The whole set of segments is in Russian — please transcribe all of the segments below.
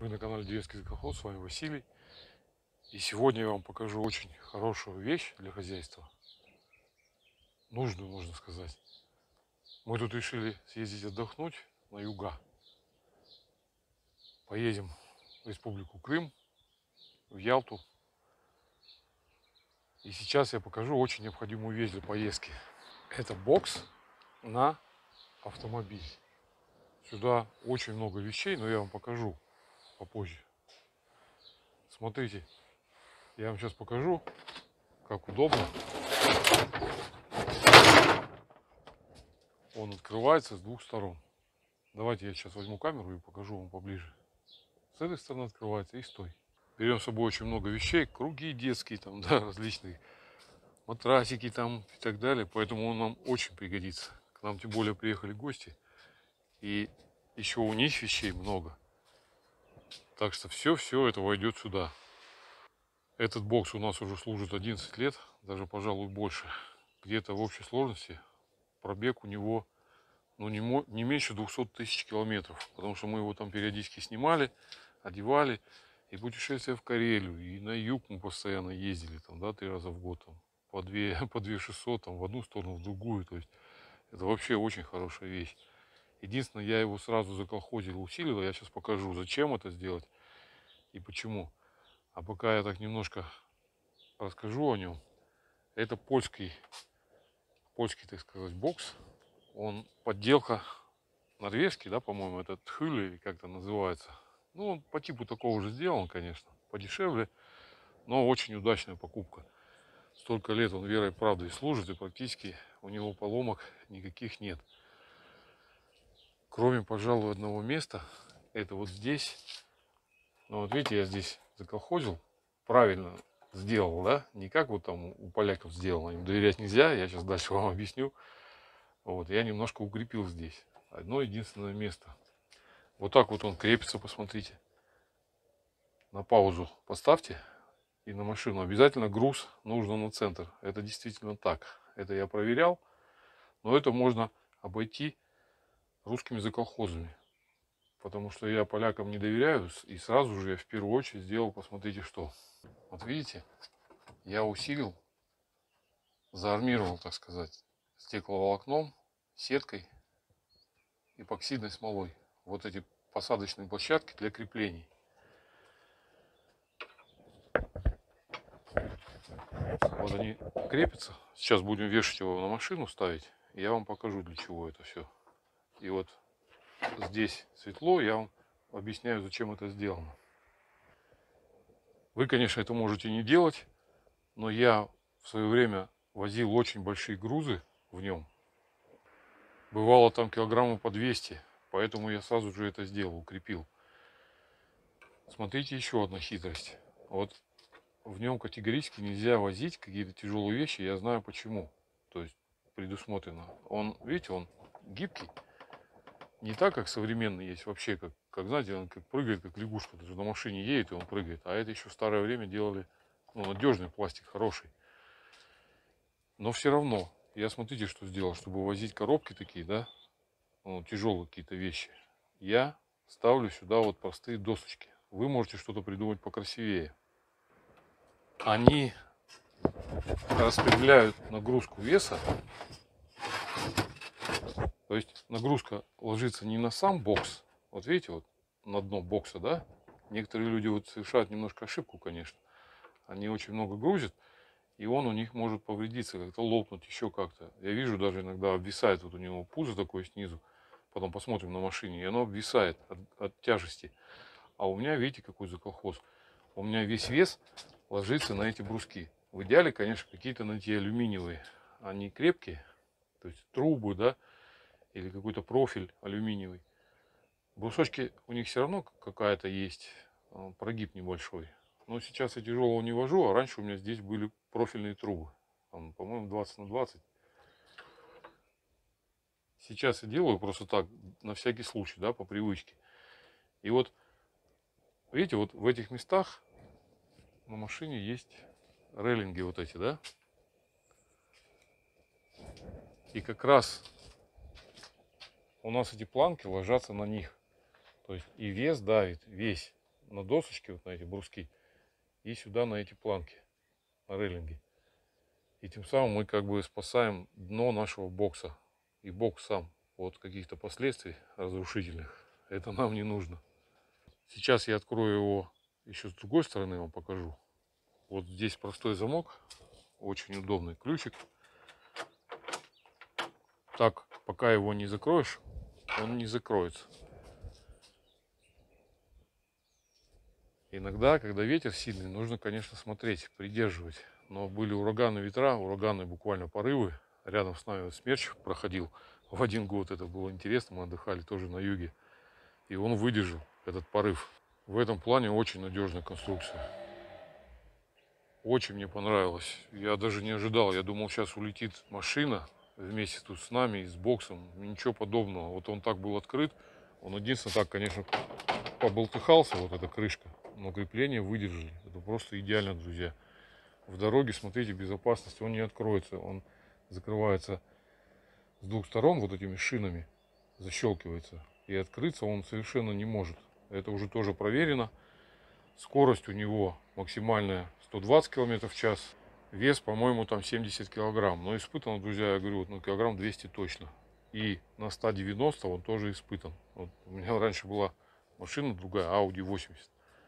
Вы на канале Деревенский Заколхоз, с вами Василий. И сегодня я вам покажу очень хорошую вещь для хозяйства. Нужную, можно сказать. Мы тут решили съездить отдохнуть на юга. Поедем в Республику Крым, в Ялту. И сейчас я покажу очень необходимую вещь для поездки. Это бокс на автомобиль. Сюда очень много вещей, но я вам покажу попозже. Смотрите, я вам сейчас покажу, как удобно. Он открывается с двух сторон. Давайте я сейчас возьму камеру и покажу вам поближе. С этой стороны открывается и с той. Берем с собой очень много вещей, круги детские, там, да, различные матрасики там и так далее. Поэтому он нам очень пригодится. К нам тем более приехали гости. И еще у них вещей много. Так что все это войдет сюда. Этот бокс у нас уже служит 11 лет, даже, пожалуй, больше. Где-то в общей сложности пробег у него не меньше 200 тысяч километров. Потому что мы его там периодически снимали, одевали. И путешествия в Карелию, и на юг мы постоянно ездили, там, да, 3 раза в год, там, по 2600, там, в одну сторону, в другую. То есть это вообще очень хорошая вещь. Единственное, я его сразу заколхозил, усилил. Я сейчас покажу, зачем это сделать и почему. А пока я так немножко расскажу о нем. Это польский, так сказать, бокс. Он подделка норвежский, да, по-моему, это тхюли, или как-то называется. Ну, он по типу такого же сделан, конечно, подешевле, но очень удачная покупка. Столько лет он верой и правдой служит, и практически у него поломок никаких нет. Кроме, пожалуй, одного места, это вот здесь. Ну, вот видите, я здесь заколхозил, правильно сделал, да? Не как вот там у поляков сделано, им доверять нельзя, я сейчас дальше вам объясню. Вот, я немножко укрепил здесь. Одно единственное место. Вот так вот он крепится, посмотрите. На паузу поставьте и на машину. Обязательно груз нужно на центр. Это действительно так. Это я проверял. Но это можно обойти русскими заколхозами. Потому что я полякам не доверяю. И сразу же я в первую очередь сделал, посмотрите что. Вот видите, я усилил, заармировал, так сказать, стекловолокном, сеткой, эпоксидной смолой. Вот эти посадочные площадки для креплений. Вот они крепятся. Сейчас будем вешать его на машину, ставить. Я вам покажу, для чего это все. И вот здесь светло, я вам объясняю, зачем это сделано. Вы, конечно, это можете не делать, но я в свое время возил очень большие грузы в нем. Бывало там килограммов по 200, поэтому я сразу же это сделал, укрепил. Смотрите, еще одна хитрость. Вот в нем категорически нельзя возить какие-то тяжелые вещи, я знаю почему. То есть предусмотрено. Он, видите, он гибкий. Не так, как современный есть вообще, как знаете, он как прыгает, как лягушка. Даже на машине едет, и он прыгает. А это еще в старое время делали, ну, надежный пластик, хороший. Но все равно, я смотрите, что сделал, чтобы возить коробки такие, да, ну, тяжелые какие-то вещи. Я ставлю сюда вот простые досочки. Вы можете что-то придумать покрасивее. Они распределяют нагрузку веса. То есть нагрузка ложится не на сам бокс. Вот видите, вот на дно бокса, да? Некоторые люди вот совершают немножко ошибку, конечно. Они очень много грузят, и он у них может повредиться, как-то лопнуть, еще как-то. Я вижу, даже иногда обвисает вот у него пузо такое снизу. Потом посмотрим на машине, и оно обвисает от тяжести. А у меня, видите, какой заколхоз. У меня весь вес ложится на эти бруски. В идеале, конечно, какие-то на эти алюминиевые. Они крепкие, то есть трубы, да, или какой-то профиль алюминиевый. Брусочки у них все равно какая-то есть, прогиб небольшой. Но сейчас я тяжелого не вожу, а раньше у меня здесь были профильные трубы. По-моему, 20 на 20. Сейчас я делаю просто так, на всякий случай, да, по привычке. И вот, видите, вот в этих местах на машине есть рейлинги вот эти, да. И как раз у нас эти планки ложатся на них. То есть и вес давит весь на досочки, вот на эти бруски, и сюда на эти планки, на рейлинги. И тем самым мы как бы спасаем дно нашего бокса. И бокс сам от каких-то последствий разрушительных. Это нам не нужно. Сейчас я открою его еще с другой стороны, вам покажу. Вот здесь простой замок, очень удобный ключик. Так, пока его не закроешь, он не закроется. Иногда, когда ветер сильный, нужно, конечно, смотреть, придерживать. Но были ураганы, ветра, ураганы, буквально порывы. Рядом с нами смерч проходил в один год. Это было интересно, мы отдыхали тоже на юге. И он выдержал этот порыв. В этом плане очень надежная конструкция. Очень мне понравилось. Я даже не ожидал. Я думал, сейчас улетит машина вместе тут с нами и с боксом. Ничего подобного. Вот он так был открыт. Он единственное так, конечно, поболтыхался, вот эта крышка. Но крепления выдержали. Это просто идеально, друзья. В дороге, смотрите, безопасность. Он не откроется. Он закрывается с двух сторон вот этими шинами. Защелкивается. И открыться он совершенно не может. Это уже тоже проверено. Скорость у него максимальная 120 км в час. Вес, по-моему, там 70 килограмм. Но испытан, друзья, я говорю, вот, ну, килограмм 200 точно. И на 190 он тоже испытан. Вот у меня раньше была машина другая, Audi 80.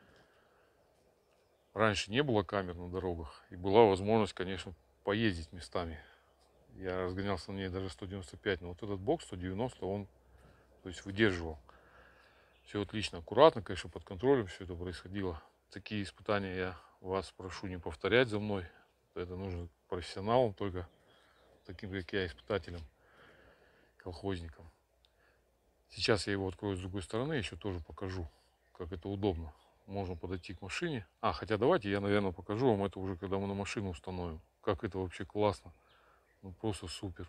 Раньше не было камер на дорогах. И была возможность, конечно, поездить местами. Я разгонялся на ней даже 195. Но вот этот бокс 190, он, то есть, выдерживал. Все отлично, аккуратно, конечно, под контролем все это происходило. Такие испытания я вас прошу не повторять за мной. Это нужно профессионалам, только таким, как я, испытателям, колхозникам. Сейчас я его открою с другой стороны, еще тоже покажу, как это удобно. Можно подойти к машине. Хотя давайте я, наверное, покажу вам это уже, когда мы на машину установим. Как это вообще классно. Ну, просто супер.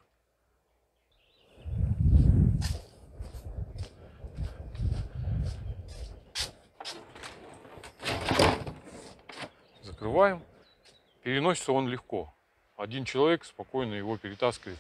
Закрываем. Переносится он легко. Один человек спокойно его перетаскивает.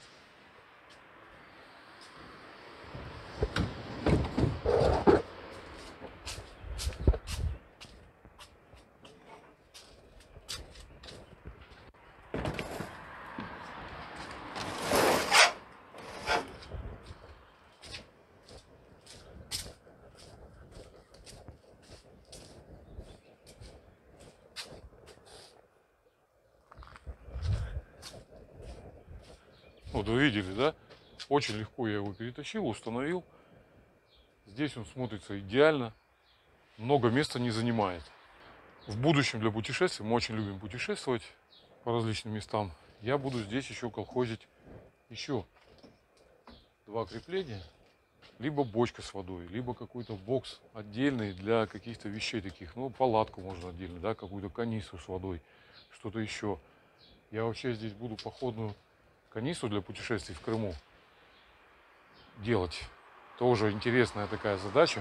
Вот вы видели, да? Очень легко я его перетащил, установил. Здесь он смотрится идеально. Много места не занимает. В будущем для путешествий, мы очень любим путешествовать по различным местам, я буду здесь еще колхозить еще 2 крепления. Либо бочка с водой, либо какой-то бокс отдельный для каких-то вещей таких. Ну, палатку можно отдельно, да, какую-то канистру с водой, что-то еще. Я вообще здесь буду походную канистру для путешествий в Крыму делать. Тоже интересная такая задача.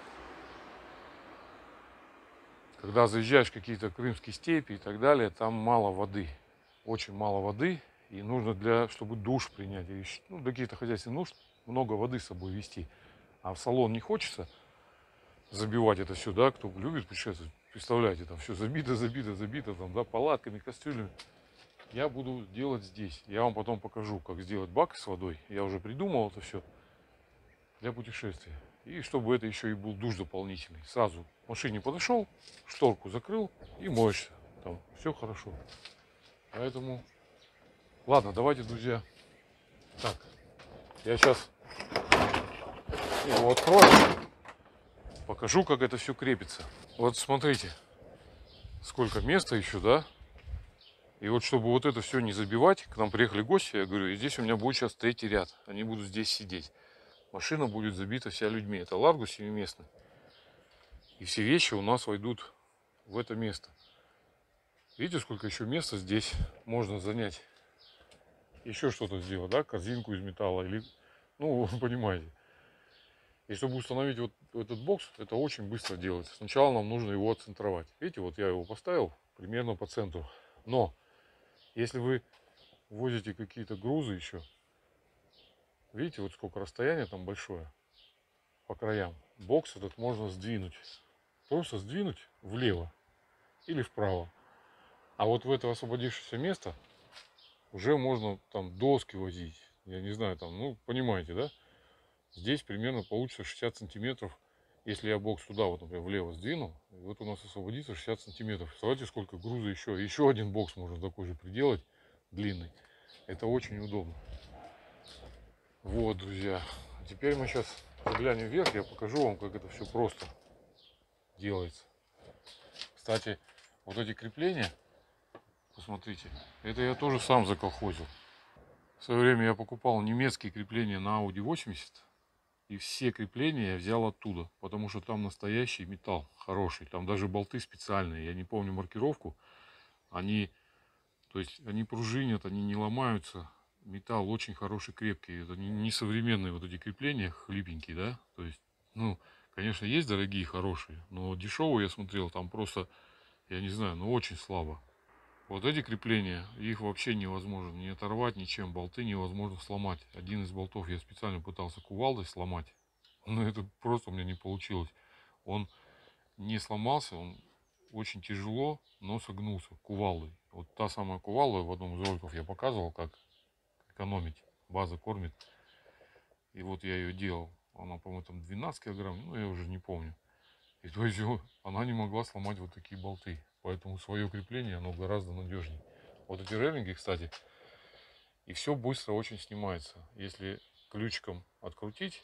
Когда заезжаешь в какие-то крымские степи и так далее, там мало воды. Очень мало воды. И нужно, чтобы душ принять, или, ну, для каких-то хозяйственных нужд, много воды с собой везти. А в салон не хочется забивать это все, да, кто любит путешествовать. Представляете, там все забито, там, да, палатками, кастрюлями. Я буду делать здесь. Я вам потом покажу, как сделать бак с водой. Я уже придумал это все для путешествия. И чтобы это еще и был душ дополнительный. Сразу к машине подошел, шторку закрыл и моешься. Там все хорошо. Поэтому, ладно, давайте, друзья. Так, я сейчас его открою. Покажу, как это все крепится. Вот смотрите, сколько места еще, да? И вот чтобы вот это все не забивать, к нам приехали гости, я говорю, и здесь у меня будет сейчас 3-й ряд. Они будут здесь сидеть. Машина будет забита вся людьми. Это Ларгус 7-местный. И все вещи у нас войдут в это место. Видите, сколько еще места здесь можно занять? Еще что-то сделать, да? Корзинку из металла или... Ну, вы понимаете. И чтобы установить вот этот бокс, это очень быстро делается. Сначала нам нужно его отцентровать. Видите, вот я его поставил примерно по центру. Но если вы возите какие-то грузы еще, видите, вот сколько расстояние там большое по краям. Бокс этот можно сдвинуть. просто сдвинуть влево или вправо. А вот в это освободившееся место уже можно там доски возить. Я не знаю, там, ну, понимаете, да? Здесь примерно получится 60 сантиметров. Если я бокс туда, вот, например, влево сдвинул, и вот у нас освободится 60 сантиметров. Представляете, сколько груза еще. Еще один бокс можно такой же приделать, длинный. Это очень удобно. Вот, друзья. Теперь мы сейчас заглянем вверх, я покажу вам, как это все просто делается. Кстати, вот эти крепления, посмотрите, это я тоже сам заколхозил. В свое время я покупал немецкие крепления на Audi 80. И все крепления я взял оттуда, потому что там настоящий металл, хороший. Там даже болты специальные, я не помню маркировку. Они, то есть, они пружинят, они не ломаются. Металл очень хороший, крепкий. Это не современные вот эти крепления, хлипенькие, да. То есть, ну, конечно, есть дорогие, хорошие, но дешевые я смотрел, там просто, я не знаю, ну очень слабо. Вот эти крепления, их вообще невозможно не оторвать ничем, болты невозможно сломать. Один из болтов я специально пытался кувалдой сломать, но это просто у меня не получилось. Он не сломался, он очень тяжело, но согнулся кувалдой. Вот та самая кувалда в одном из роликов я показывал, как экономить, база кормит. И вот я ее делал, она, по-моему, там 12 килограмм, ну я уже не помню. И то есть она не могла сломать вот такие болты. Поэтому свое крепление, оно гораздо надежнее. Вот эти реллинги, кстати, и все быстро очень снимается. Если ключиком открутить,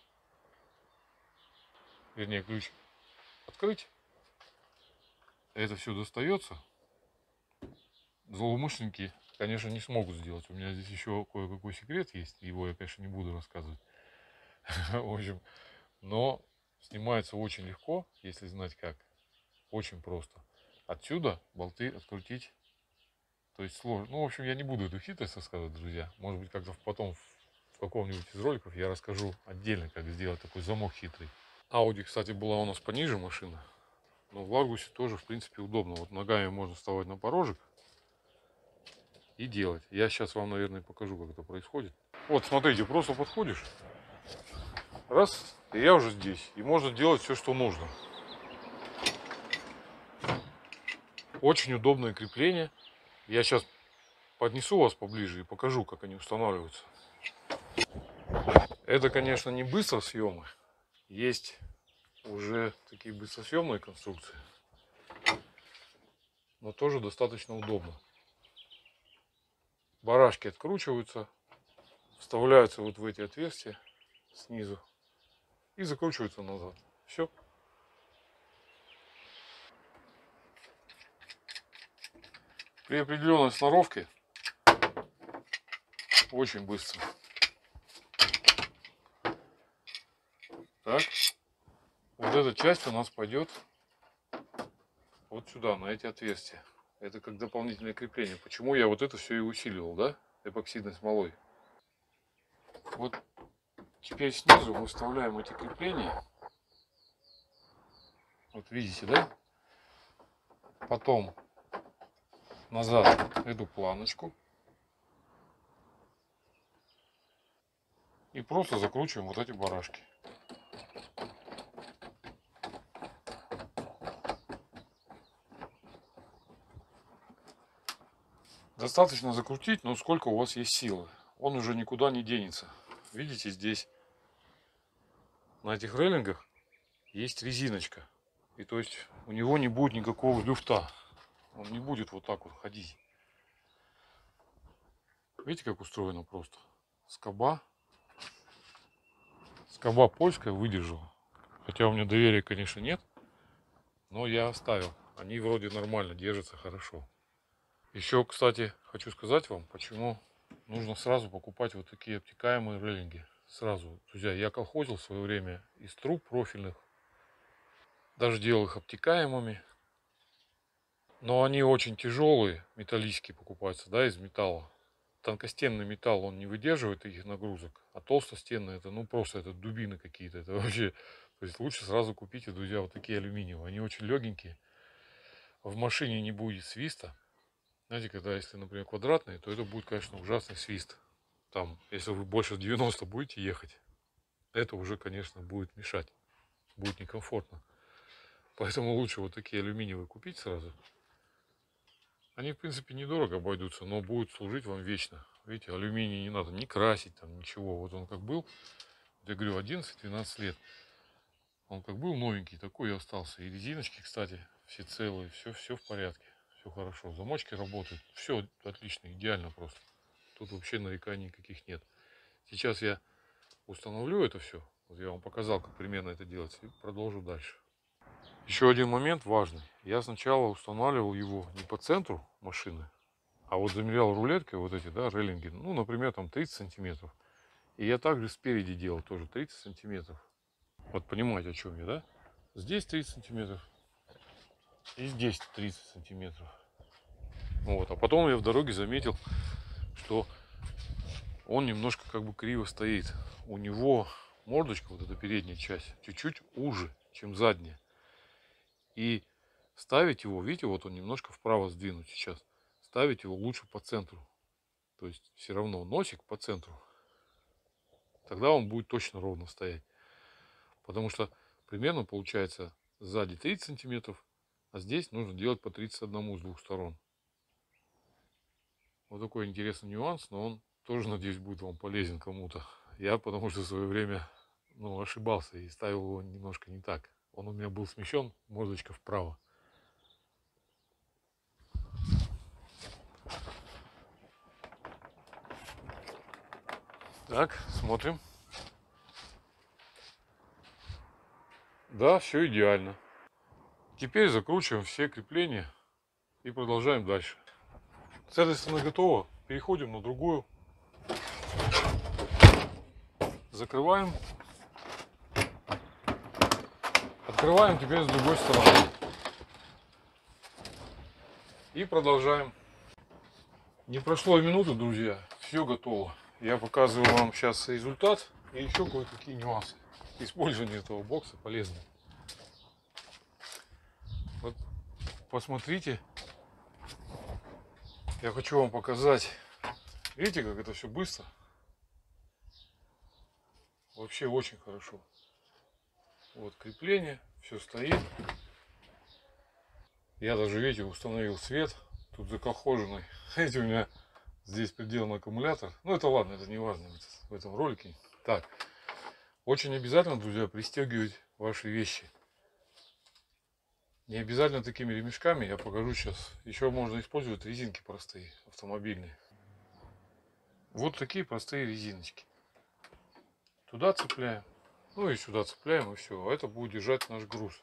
вернее, ключ открыть, это все достается. Злоумышленники, конечно, не смогут сделать. У меня здесь еще кое-какой секрет есть. Его я, конечно, не буду рассказывать. В общем, но снимается очень легко, если знать как. Очень просто. Отсюда болты открутить, то есть сложно. Ну, в общем, я не буду эту хитрость рассказывать, друзья. Может быть, как-то потом в каком-нибудь из роликов я расскажу отдельно, как сделать такой замок хитрый. Audi, кстати, была у нас пониже машина. Но в Ларгусе тоже, в принципе, удобно. Вот ногами можно вставать на порожек и делать. Я сейчас вам, наверное, покажу, как это происходит. Вот, смотрите, просто подходишь. Раз, и я уже здесь. И можно делать все, что нужно. Очень удобное крепление. Я сейчас поднесу вас поближе и покажу, как они устанавливаются. Это, конечно, не быстросъемы. Есть уже такие быстросъемные конструкции. Но тоже достаточно удобно. Барашки откручиваются, вставляются вот в эти отверстия снизу и закручиваются назад. Все. При определенной сноровке очень быстро. Так, вот эта часть у нас пойдет вот сюда, на эти отверстия. Это как дополнительное крепление. Почему я вот это все и усиливал, да, эпоксидной смолой. Вот теперь снизу мы вставляем эти крепления. Вот видите, да? Потом назад эту планочку. И просто закручиваем вот эти барашки. Достаточно закрутить, но сколько у вас есть силы. Он уже никуда не денется. Видите, здесь на этих рейлингах есть резиночка. И то есть у него не будет никакого люфта. Он не будет вот так вот ходить. Видите, как устроено просто? Скоба. Скоба польская выдержала. Хотя у меня доверия, конечно, нет. Но я оставил. Они вроде нормально держатся, хорошо. Еще, кстати, хочу сказать вам, почему нужно сразу покупать вот такие обтекаемые рейлинги. Сразу. Друзья, я колхозил в свое время из труб профильных. Даже делал их обтекаемыми. Но они очень тяжелые, металлические покупаются, да, из металла. Тонкостенный металл, он не выдерживает их нагрузок. А толстостенный, это ну просто это дубины какие-то. Это вообще, то есть лучше сразу купите, друзья, вот такие алюминиевые. Они очень легенькие. В машине не будет свиста. Знаете, когда если, например, квадратные, то это будет, конечно, ужасный свист. Там, если вы больше 90 будете ехать, это уже, конечно, будет мешать. Будет некомфортно. Поэтому лучше вот такие алюминиевые купить сразу. Они, в принципе, недорого обойдутся, но будут служить вам вечно. Видите, алюминий не надо ни красить, там ничего. Вот он как был, я говорю, 11-12 лет. Он как был новенький, такой и остался. И резиночки, кстати, все целые, все в порядке. Все хорошо. Замочки работают. Все отлично, идеально просто. Тут вообще нареканий никаких нет. Сейчас я установлю это все. Вот я вам показал, как примерно это делать. И продолжу дальше. Еще один момент важный. Я сначала устанавливал его не по центру машины, а вот замерял рулеткой вот эти, да, рейлинги. Ну, например, там 30 сантиметров. И я также спереди делал тоже 30 сантиметров. Вот понимаете, о чем я, да? Здесь 30 сантиметров. И здесь 30 сантиметров. Вот. А потом я в дороге заметил, что он немножко как бы криво стоит. У него мордочка, вот эта передняя часть, чуть-чуть уже, чем задняя. И ставить его, видите, вот он немножко вправо сдвинут сейчас. Ставить его лучше по центру. То есть все равно носик по центру. Тогда он будет точно ровно стоять. Потому что примерно получается сзади 30 сантиметров, а здесь нужно делать по 31 с двух сторон. Вот такой интересный нюанс, но он тоже, надеюсь, будет вам полезен кому-то. Я, потому что в свое время ошибался и ставил его немножко не так. Он у меня был смещен, мордочка вправо. Так, смотрим. Да, все идеально. Теперь закручиваем все крепления и продолжаем дальше. С этой стороны готово. Переходим на другую. Закрываем. Открываем теперь с другой стороны. И продолжаем. Не прошло и минуты, друзья. Все готово. Я показываю вам сейчас результат и еще кое-какие нюансы. Использование этого бокса полезно. Вот посмотрите. Я хочу вам показать. Видите, как это все быстро? Вообще очень хорошо. Вот крепление, все стоит. Я даже, видите, установил свет. Тут заколхоженный. Видите, у меня здесь приделан аккумулятор. Ну это ладно, это не важно в этом ролике. Так, очень обязательно, друзья, пристегивать ваши вещи. Не обязательно такими ремешками, я покажу сейчас. Еще можно использовать резинки простые, автомобильные. Вот такие простые резиночки. Туда цепляем. Ну и сюда цепляем, и все. А это будет держать наш груз.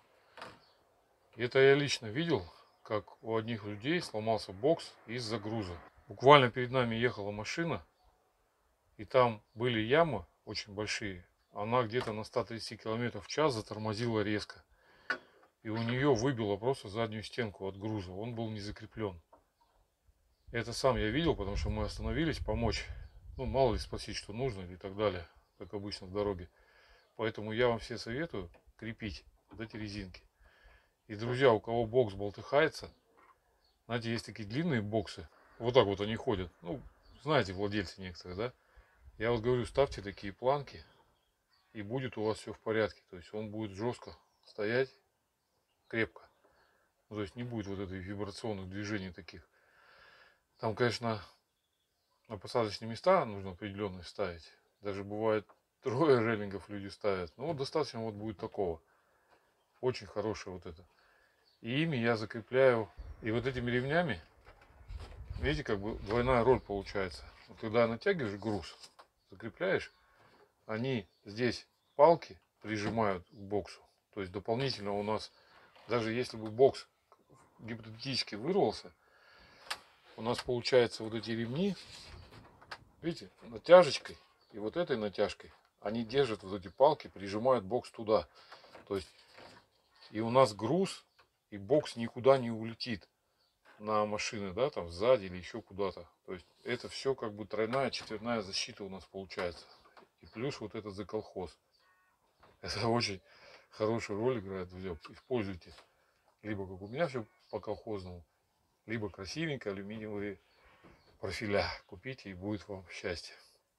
И это я лично видел, как у одних людей сломался бокс из-за груза. Буквально перед нами ехала машина, и там были ямы очень большие. Она где-то на 130 км в час затормозила резко. И у нее выбило просто заднюю стенку от груза. Он был не закреплен. Это сам я видел, потому что мы остановились помочь. Ну, мало ли спросить, что нужно и так далее, как обычно в дороге. Поэтому я вам все советую крепить вот эти резинки. И, друзья, у кого бокс болтыхается, знаете, есть такие длинные боксы. Вот так вот они ходят. Ну, знаете, владельцы некоторые, да? Я вот говорю, ставьте такие планки, и будет у вас все в порядке. То есть он будет жестко стоять, крепко. Ну, то есть не будет вот этой вибрационных движений таких. Там, конечно, на посадочные места нужно определенные ставить. Даже бывает трое рейлингов люди ставят. Но вот достаточно вот будет такого. Очень хорошее вот это. И ими я закрепляю. И вот этими ремнями, видите, как бы двойная роль получается. Вот когда натягиваешь груз, закрепляешь, они здесь палки прижимают к боксу. То есть дополнительно у нас, даже если бы бокс гипотетически вырвался, у нас получается вот эти ремни, видите, натяжечкой и вот этой натяжкой, они держат вот эти палки, прижимают бокс туда. То есть и у нас груз, и бокс никуда не улетит на машины, да, там сзади или еще куда-то. То есть это все как бы тройная, четверная защита у нас получается. И плюс вот этот заколхоз. Это очень хорошую роль играет, друзья. Используйте. Либо как у меня все по колхозному, либо красивенько алюминиевые профиля купите, и будет вам счастье.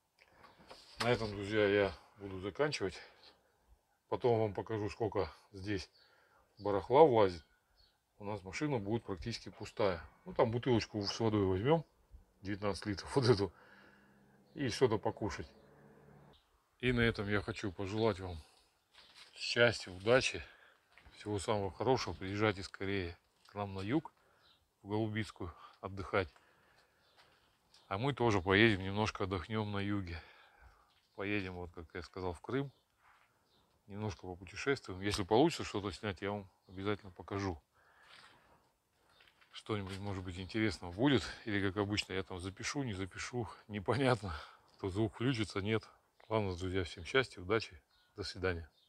На этом, друзья, я буду заканчивать. Потом вам покажу, сколько здесь барахла влазит, у нас машина будет практически пустая. Ну там бутылочку с водой возьмем, 19 литров, вот эту, и что-то покушать. И на этом я хочу пожелать вам счастья, удачи, всего самого хорошего. Приезжайте скорее к нам на юг, в Голубицкую, отдыхать. А мы тоже поедем, немножко отдохнем на юге. Поедем, вот как я сказал, в Крым. Немножко попутешествуем. Если получится что-то снять, я вам обязательно покажу. Что-нибудь, может быть, интересного будет. Или, как обычно, я там запишу, не запишу. Непонятно, то звук включится, нет. Главное, друзья, всем счастья, удачи. До свидания.